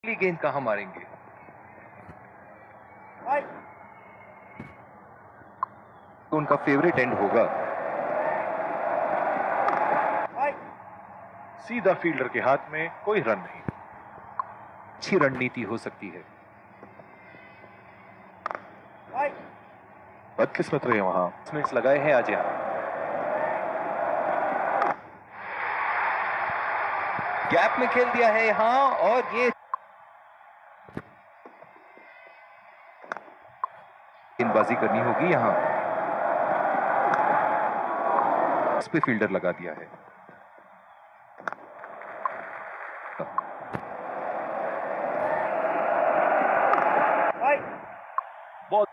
गेंद कहां मारेंगे? तो उनका फेवरेट एंड होगा। सीधा फील्डर के हाथ में, कोई रन नहीं। अच्छी रणनीति हो सकती है। बदकिस्मत रहे वहां। मिनट्स लगाए हैं आज यहां। गैप में खेल दिया है यहां और ये गेंदबाजी करनी होगी यहां। इस पे फील्डर लगा दिया है। बहुत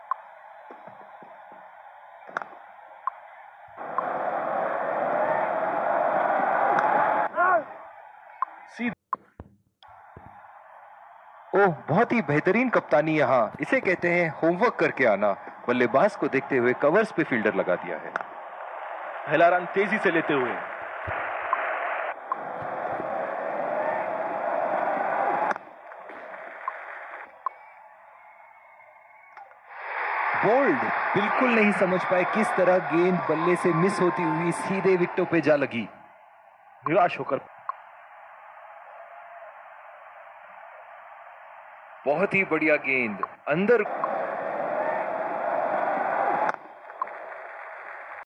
ओह, बहुत ही बेहतरीन कप्तानी यहां। इसे कहते हैं होमवर्क करके आना। बल्लेबाज को देखते हुए कवर्स पे फील्डर लगा दिया है। पहला रन तेजी से लेते हुए। बोल्ड बिल्कुल नहीं समझ पाए किस तरह गेंद बल्ले से मिस होती हुई सीधे विकेटों पे जा लगी। निराश होकर बहुत ही बढ़िया गेंद अंदर